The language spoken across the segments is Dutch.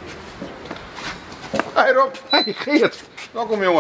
Hey Rob. Hey Geert. Welkom jongen.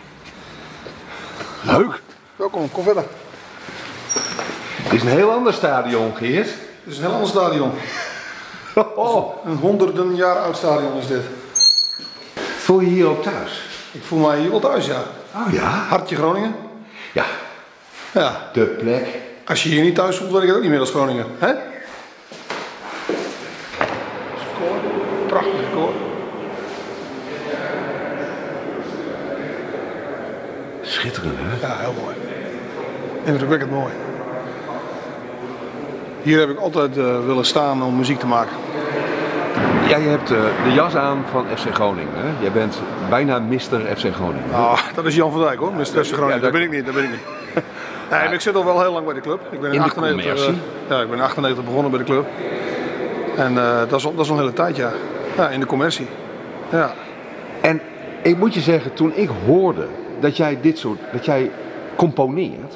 Leuk. Welkom, kom verder. Het is een heel ander stadion, Geert. Het is een heel ander stadion. Een honderden jaar oud stadion is dit. Voel je hier ook thuis? Ik voel mij hier wel thuis, ja. Oh ja? Hartje Groningen. Ja. Ja. De plek. Als je hier niet thuis voelt, weet ik het ook niet meer als Groningen. Hè? Koor. Prachtig koor. Schitterend, hè? Ja, heel mooi. Indrukwekkend mooi. Hier heb ik altijd willen staan om muziek te maken. Ja, je hebt de jas aan van FC Groningen, hè? Jij bent bijna Mr. FC Groningen. Ah, dat is Jan van Dijk hoor, Mr. FC Groningen. Ja, dat ben ik niet, Nee, maar ik zit al wel heel lang bij de club. Ik ben in 98, ik ben in 98 begonnen bij de club. En dat is al een hele tijd, ja. Ja, in de commercie. Ja. En ik moet je zeggen, toen ik hoorde dat jij componeert,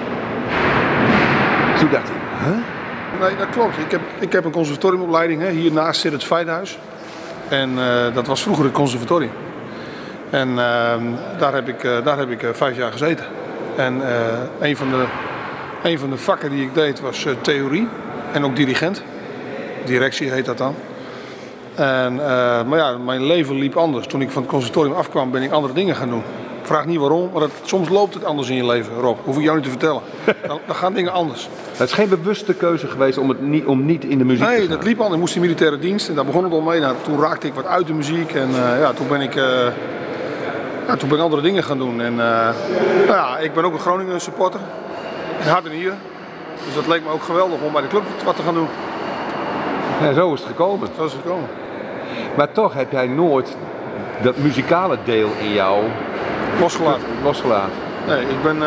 toen dacht ik, huh? Nee, dat klopt. Ik heb een conservatoriumopleiding. Hè. Hiernaast zit het Feithuis. En dat was vroeger het conservatorium. En daar heb ik 5 jaar gezeten. En een van de vakken die ik deed was theorie en ook dirigent. Directie heet dat dan. En, maar ja, mijn leven liep anders. Toen ik van het conservatorium afkwam ben ik andere dingen gaan doen. Ik vraag niet waarom, maar soms loopt het anders in je leven, Rob. Hoef ik jou niet te vertellen. Dan gaan dingen anders. Het is geen bewuste keuze geweest om niet in de muziek te gaan? Nee, dat liep al. Ik moest in militaire dienst en daar begon het al mee. Nou, toen raakte ik wat uit de muziek en toen ben ik andere dingen gaan doen. En, ik ben ook een Groningen supporter. In hart en nieren. Dus dat leek me ook geweldig om bij de club wat te gaan doen. Ja, zo is het gekomen. Zo is het gekomen. Maar toch heb jij nooit dat muzikale deel in jou losgelaten. Nee,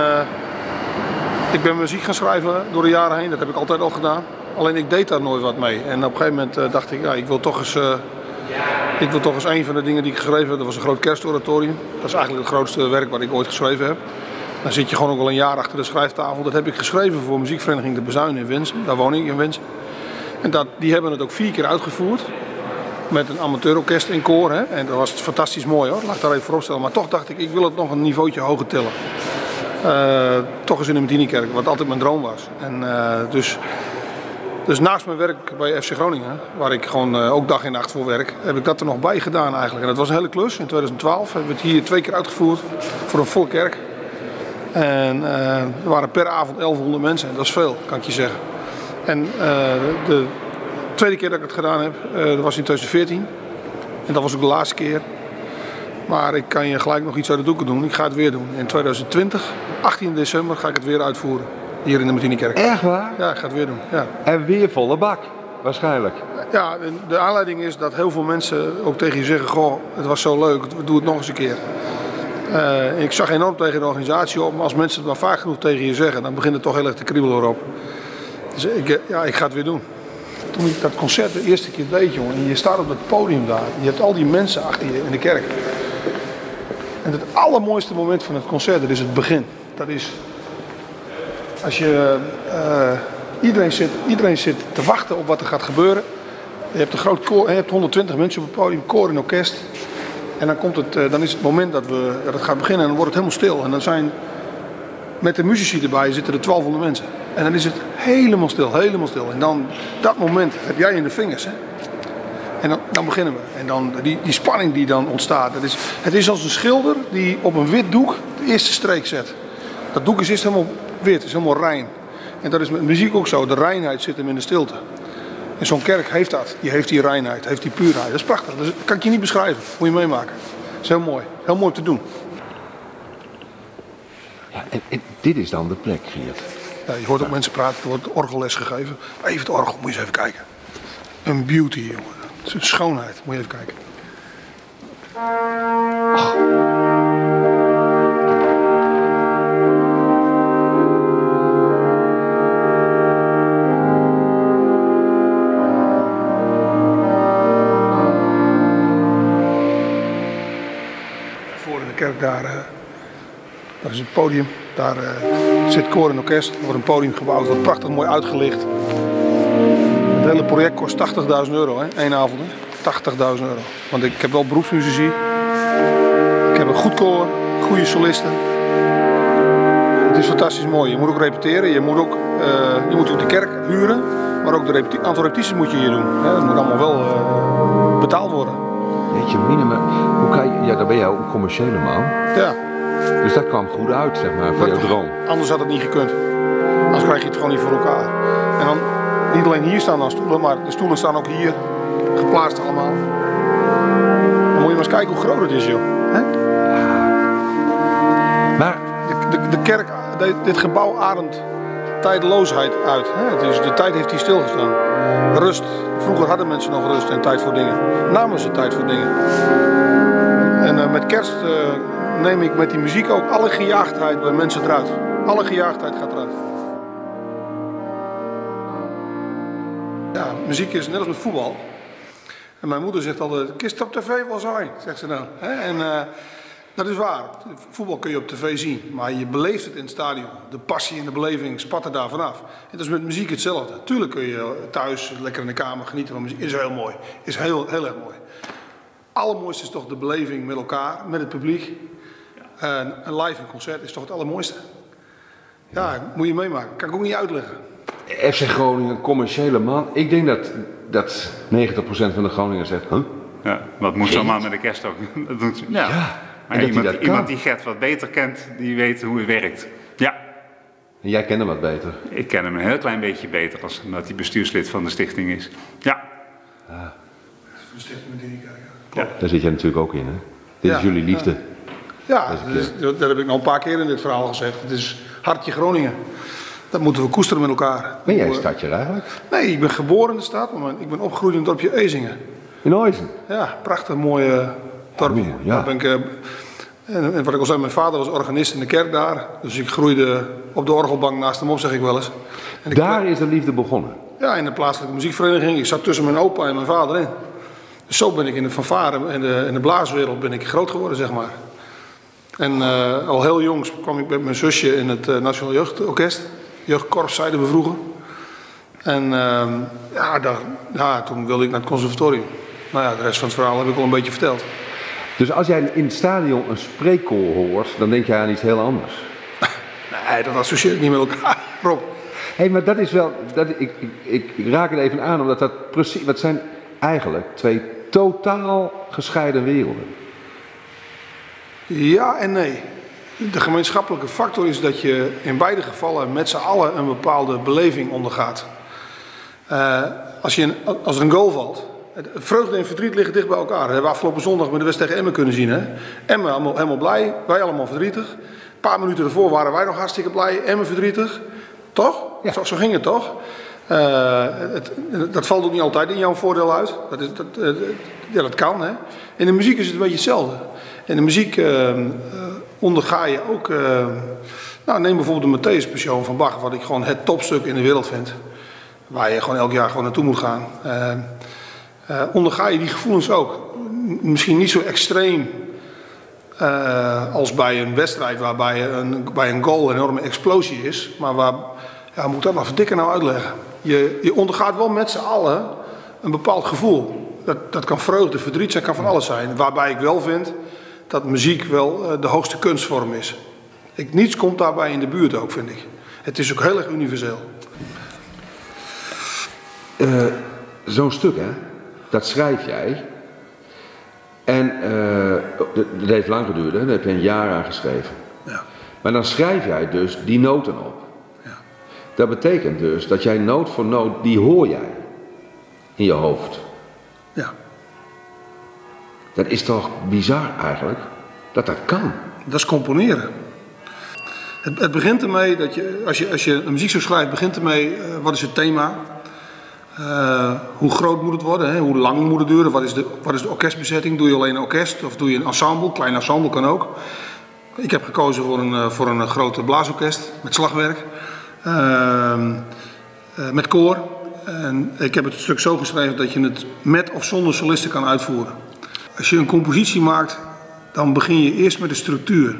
ik ben muziek gaan schrijven door de jaren heen. Dat heb ik altijd al gedaan. Alleen ik deed daar nooit wat mee. En op een gegeven moment dacht ik, ja, ik wil toch eens een van de dingen die ik geschreven heb. Dat was een groot kerstoratorium. Dat is eigenlijk het grootste werk wat ik ooit geschreven heb. Dan zit je gewoon ook al een jaar achter de schrijftafel. Dat heb ik geschreven voor muziekvereniging De Bezuin in Wensen. Daar woon ik in Wensen. En die hebben het ook 4 keer uitgevoerd. Met een amateurorkest in koor. Hè? En dat was fantastisch mooi hoor. Laat ik daar even voorop stellen. Maar toch dacht ik wil het nog een niveautje hoger tillen. Toch eens in de Martinikerk, wat altijd mijn droom was. En, dus naast mijn werk bij FC Groningen, waar ik gewoon ook dag en nacht voor werk, heb ik dat er nog bij gedaan eigenlijk. En dat was een hele klus. In 2012 hebben we het hier 2 keer uitgevoerd voor een volle kerk. En er waren per avond 1100 mensen. En dat is veel, kan ik je zeggen. En de tweede keer dat ik het gedaan heb, dat was in 2014. En dat was ook de laatste keer. Maar ik kan je gelijk nog iets uit de doeken doen. Ik ga het weer doen. In 2020, 18 december, ga ik het weer uitvoeren. Hier in de Martinikerk. Echt waar? Ja, ik ga het weer doen. Ja. En weer volle bak, waarschijnlijk. Ja, de aanleiding is dat heel veel mensen ook tegen je zeggen, goh, het was zo leuk, doe het nog eens een keer. Ik zag enorm tegen de organisatie op, maar als mensen het maar vaak genoeg tegen je zeggen, dan begint het toch heel erg te kriebelen erop. Dus ik ga het weer doen. Toen ik dat concert de eerste keer deed, jongen, en je staat op het podium daar, je hebt al die mensen achter je in de kerk. En het allermooiste moment van het concert, dat is het begin. Dat is als je iedereen zit te wachten op wat er gaat gebeuren. Je hebt een groot koor, je hebt 120 mensen op het podium, koor en orkest. En dan is het moment dat het gaat beginnen en dan wordt het helemaal stil. En dan zijn met de muzici erbij zitten er 1200 mensen. En dan is het helemaal stil, helemaal stil. En dan, dat moment heb jij in de vingers. Hè? En dan beginnen we. En dan die spanning die dan ontstaat. Het is als een schilder die op een wit doek de eerste streek zet. Dat doek is eerst helemaal wit, is helemaal rein. En dat is met muziek ook zo. De reinheid zit hem in de stilte. En zo'n kerk heeft dat. Die heeft die reinheid, heeft die puurheid. Dat is prachtig. Dat kan ik je niet beschrijven. Moet je meemaken. Dat is heel mooi. Heel mooi te doen. Ja, en dit is dan de plek, Geert. Ja, je hoort ook mensen praten. Er wordt orgelles gegeven. Even het orgel, moet je eens even kijken. Een beauty, jongen. Het is een schoonheid. Moet je even kijken. Voor in de kerk daar is het podium. Daar zit koor en orkest. Er wordt een podium gebouwd. Wordt prachtig mooi uitgelicht. Het hele project kost €80.000, hè? 1 avond. Hè? €80.000. Want ik heb wel beroepsmuzici. Ik heb een goed koor, goede solisten. Het is fantastisch mooi. Je moet ook repeteren. Je moet ook de kerk huren. Maar ook het aantal repetities moet je hier doen. Het moet allemaal wel betaald worden. Jeetje, maar hoe kan je... Ja, dan ben jij ook een commerciële man. Ja. Dus dat kwam goed uit, zeg maar, voor jouw droom. Anders had het niet gekund. Anders krijg je het gewoon niet voor elkaar. En dan niet alleen hier staan dan stoelen, maar de stoelen staan ook hier geplaatst allemaal. Dan moet je maar eens kijken hoe groot het is, joh. Hè? Maar de kerk, dit gebouw ademt tijdeloosheid uit. Hè? De tijd heeft hier stilgestaan. Rust. Vroeger hadden mensen nog rust en tijd voor dingen. Namen ze tijd voor dingen. En met kerst neem ik met die muziek ook alle gejaagdheid bij mensen eruit. Alle gejaagdheid gaat eruit. Ja, muziek is net als met voetbal. En mijn moeder zegt altijd, kist op tv wel zijn, zegt ze dan. En dat is waar. Voetbal kun je op tv zien, maar je beleeft het in het stadion. De passie en de beleving spatten daar vanaf. En dat is met muziek hetzelfde. Tuurlijk kun je thuis lekker in de kamer genieten van muziek. Is heel mooi. Is heel erg mooi. Allermooiste is toch de beleving met elkaar, met het publiek. Een live concert is toch het allermooiste. Ja, moet je meemaken. Kan ik ook niet uitleggen. FC Groningen, commerciële man. Ik denk dat 90% van de Groningers zegt, huh? Ja, wat moet zo'n man met de kerst ook doen? Ja. Maar iemand die Gert wat beter kent, die weet hoe het werkt. Ja. En jij kent hem wat beter? Ik ken hem een heel klein beetje beter, omdat hij bestuurslid van de stichting is. Ja. De stichting met die ja. Daar zit jij natuurlijk ook in, hè? Dit is jullie liefde. Ja, dat heb ik nog een paar keer in dit verhaal gezegd. Het is hartje Groningen. Dat moeten we koesteren met elkaar. Ben jij stadje eigenlijk? Nee, ik ben geboren in de stad, maar ik ben opgegroeid in het dorpje Ezingen. In Oizen? Ja, prachtig mooie dorpje. Ja. Daar ben ik, en wat ik al zei, mijn vader was organist in de kerk daar. Dus ik groeide op de orgelbank naast hem op, zeg ik wel eens. En daar is de liefde begonnen? Ja, in de plaatselijke muziekvereniging. Ik zat tussen mijn opa en mijn vader in. Dus zo ben ik in de fanfare en de blaaswereld ben ik groot geworden, zeg maar. En al heel jong kwam ik met mijn zusje in het Nationaal Jeugdorkest. Jeugdkorps zeiden we vroeger. En toen wilde ik naar het conservatorium. Nou ja, de rest van het verhaal heb ik al een beetje verteld. Dus als jij in het stadion een spreekkoor hoort, dan denk jij aan iets heel anders? Nee, dat associeer ik niet met elkaar, Rob. Hé, maar dat is wel... Ik raak het even aan, omdat dat precies... Dat zijn eigenlijk twee totaal gescheiden werelden. Ja en nee. De gemeenschappelijke factor is dat je in beide gevallen met z'n allen een bepaalde beleving ondergaat. Als er een goal valt, vreugde en verdriet liggen dicht bij elkaar. Dat hebben we afgelopen zondag met de wedstrijd tegen Emmen kunnen zien. Hè? Emmen helemaal blij, wij allemaal verdrietig. Een paar minuten ervoor waren wij nog hartstikke blij, Emmen verdrietig. Toch? Ja. Zo ging het toch? Dat valt ook niet altijd in jouw voordeel uit. Dat kan. Hè? In de muziek is het een beetje hetzelfde. In de muziek onderga je ook... neem bijvoorbeeld de Matthäus-passion van Bach, wat ik gewoon het topstuk in de wereld vind. Waar je gewoon elk jaar gewoon naartoe moet gaan. Onderga je die gevoelens ook. Misschien niet zo extreem als bij een wedstrijd waarbij bij een goal een enorme explosie is. Maar waar, moet ik dat maar verdikken nou uitleggen. Je ondergaat wel met z'n allen een bepaald gevoel. Dat kan vreugde, verdriet zijn, kan van alles zijn. Waarbij ik wel vind dat muziek wel de hoogste kunstvorm is. Niets komt daarbij in de buurt ook, vind ik. Het is ook heel erg universeel. Zo'n stuk, hè, dat schrijf jij. En dat heeft lang geduurd, hè? Daar heb je een jaar aan geschreven. Ja. Maar dan schrijf jij dus die noten op. Ja. Dat betekent dus dat jij noot voor noot, die hoor jij in je hoofd. Ja. Dat is toch bizar eigenlijk, dat kan. Dat is componeren. Het begint ermee dat je, als je een muziek zo schrijft, begint ermee, wat is het thema? Hoe groot moet het worden? Hè? Hoe lang moet het duren? Wat is de orkestbezetting? Doe je alleen een orkest of doe je een ensemble? Klein ensemble kan ook. Ik heb gekozen voor een grote blaasorkest met slagwerk. Met koor. En ik heb het stuk zo geschreven dat je het met of zonder solisten kan uitvoeren. Als je een compositie maakt, dan begin je eerst met de structuur.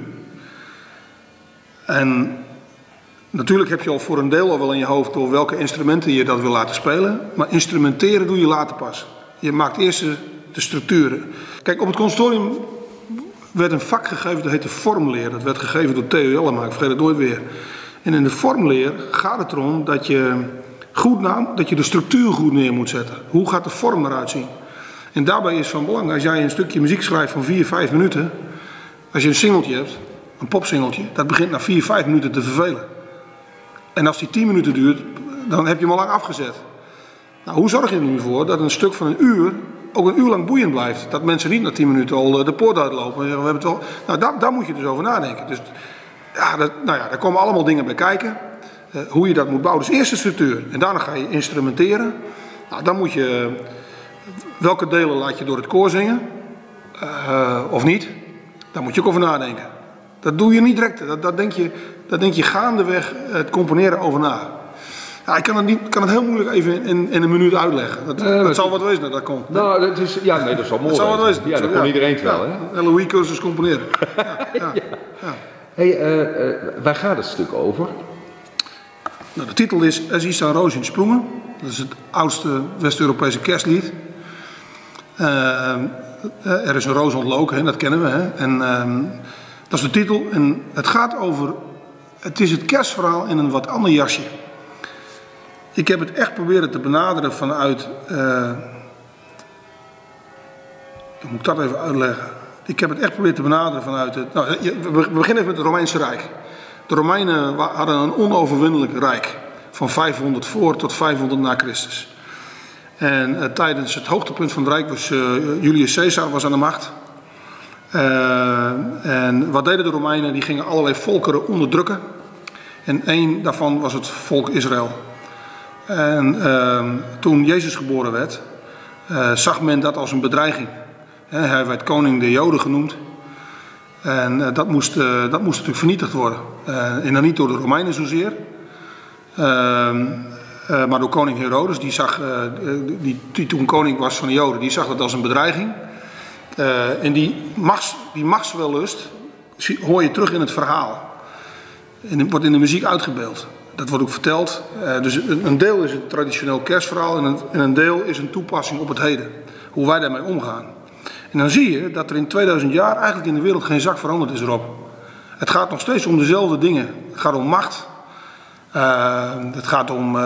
En natuurlijk heb je al voor een deel al wel in je hoofd door welke instrumenten je dat wil laten spelen. Maar instrumenteren doe je later pas. Je maakt eerst de structuren. Kijk, op het conservatorium werd een vak gegeven, dat heette vormleer. Dat werd gegeven door Theo Jellema, ik vergeet het nooit weer. En in de vormleer gaat het erom dat je de structuur goed neer moet zetten. Hoe gaat de vorm eruit zien? En daarbij is van belang, als jij een stukje muziek schrijft van 4, 5 minuten, als je een singeltje hebt, een popsingeltje, dat begint na 4, 5 minuten te vervelen. En als die 10 minuten duurt, dan heb je hem al lang afgezet. Nou, hoe zorg je er nu voor dat een stuk van een uur ook een uur lang boeiend blijft? Dat mensen niet na 10 minuten al de poort uitlopen en zeggen, we hebben het al. Nou, daar moet je dus over nadenken. Dus ja, daar komen allemaal dingen bij kijken. Hoe je dat moet bouwen. Dus eerst de structuur. En daarna ga je instrumenteren. Nou, dan moet je, welke delen laat je door het koor zingen? Of niet? Daar moet je ook over nadenken. Dat doe je niet direct. Daar denk je gaandeweg het componeren over na. Ja, ik kan het heel moeilijk even in een minuut uitleggen. Dat zal wat wezen dat dat komt. Nou, dat is, ja, nee, dat zal mooi zal wat wezen. Ja, dat kon iedereen het wel, hè? LOE-cursus componeren. Ja. Hey, waar gaat het stuk over? Nou, de titel is Es ist ein Roos in Sprüngen. Dat is het oudste West-Europese kerstlied. Er is een roos ontloken, dat kennen we. Hè? En dat is de titel. En het gaat over, het is het kerstverhaal in een wat ander jasje. Ik heb het echt proberen te benaderen vanuit, hoe moet ik dat even uitleggen? Ik heb het echt proberen te benaderen vanuit het, nou, we beginnen even met het Romeinse Rijk. De Romeinen hadden een onoverwinnelijk rijk, van 500 voor tot 500 na Christus. En tijdens het hoogtepunt van het rijk was Julius Caesar was aan de macht. En wat deden de Romeinen? Die gingen allerlei volkeren onderdrukken. En één daarvan was het volk Israël. En toen Jezus geboren werd, zag men dat als een bedreiging. Hij werd koning der Joden genoemd. En dat moest natuurlijk vernietigd worden. En dan niet door de Romeinen zozeer. Maar door koning Herodes, die toen koning was van de Joden, die zag dat als een bedreiging. En die machtswellust hoor je terug in het verhaal. En wordt in de muziek uitgebeeld. Dat wordt ook verteld. Dus een deel is het traditioneel kerstverhaal en een deel is een toepassing op het heden. Hoe wij daarmee omgaan. En dan zie je dat er in 2000 jaar eigenlijk in de wereld geen zak veranderd is erop. Het gaat nog steeds om dezelfde dingen. Het gaat om macht. Het gaat om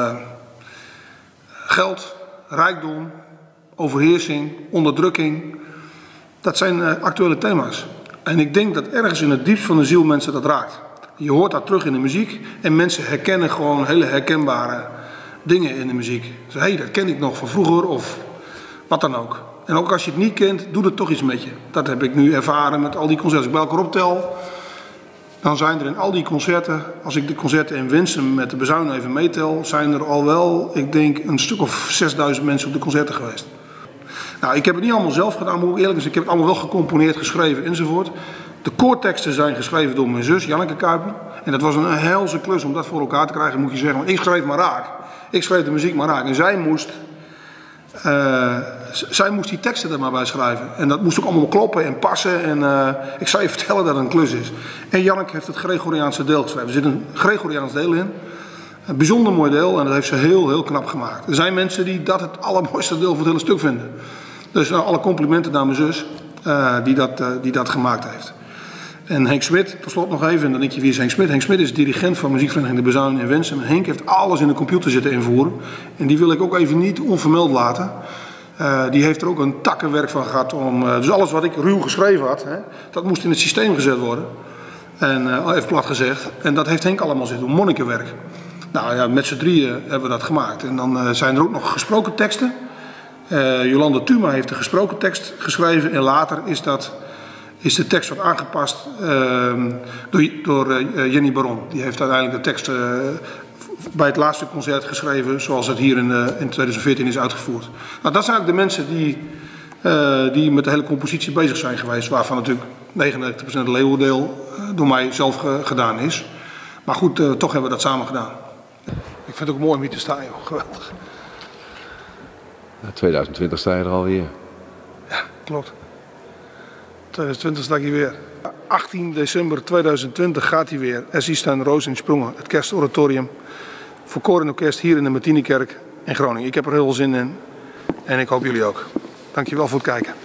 geld, rijkdom, overheersing, onderdrukking. Dat zijn actuele thema's. En ik denk dat ergens in het diepst van de ziel mensen dat raakt. Je hoort dat terug in de muziek en mensen herkennen gewoon hele herkenbare dingen in de muziek. Ze zeggen, dat ken ik nog van vroeger of wat dan ook. En ook als je het niet kent, doet het toch iets met je. Dat heb ik nu ervaren met al die concerten. Als ik bij elkaar optel, dan zijn er in al die concerten, als ik de concerten in Winsum met de bezuin even meetel, zijn er al wel, ik denk, een stuk of 6000 mensen op de concerten geweest. Nou, ik heb het niet allemaal zelf gedaan, moet ik eerlijk zijn. Ik heb het allemaal wel gecomponeerd, geschreven enzovoort. De koorteksten zijn geschreven door mijn zus, Janneke Kuiper. En dat was een helse klus om dat voor elkaar te krijgen, moet je zeggen. Want ik schreef maar raak. Ik schreef de muziek maar raak. En zij moest die teksten er maar bij schrijven. En dat moest ook allemaal kloppen en passen. En ik zou je vertellen dat het een klus is. En Janneke heeft het Gregoriaanse deel geschreven. Er zit een Gregoriaans deel in. Een bijzonder mooi deel en dat heeft ze heel, heel knap gemaakt. Er zijn mensen die dat het allermooiste deel van het hele stuk vinden. Dus alle complimenten naar mijn zus die dat gemaakt heeft. En Henk Smit, tot slot nog even, en dan denk je wie is Henk Smit? Henk Smit is dirigent van muziekvereniging De Bezuin in Winsum. En Henk heeft alles in de computer zitten invoeren. En die wil ik ook even niet onvermeld laten. Die heeft er ook een takkenwerk van gehad om... dus alles wat ik ruw geschreven had, dat moest in het systeem gezet worden. En even plat gezegd. En dat heeft Henk allemaal zitten doen, monnikenwerk. Nou ja, met z'n drieën hebben we dat gemaakt. En dan zijn er ook nog gesproken teksten. Jolanda Tuma heeft de gesproken tekst geschreven. En later is de tekst wat aangepast door Jenny Baron. Die heeft uiteindelijk de tekst bij het laatste concert geschreven zoals het hier in 2014 is uitgevoerd. Nou, dat zijn eigenlijk de mensen die met de hele compositie bezig zijn geweest. Waarvan natuurlijk 99% het leeuwendeel door mij zelf gedaan is. Maar goed, toch hebben we dat samen gedaan. Ik vind het ook mooi om hier te staan, joh. Geweldig. 2020 sta je er alweer. Ja, klopt. 2020 sta ik hier weer. 18 december 2020 gaat hij weer. Es ist ein Roos in Sprüngen, het kerstoratorium. Voor koor en orkest hier in de Martinikerk in Groningen. Ik heb er heel veel zin in en ik hoop jullie ook. Dankjewel voor het kijken.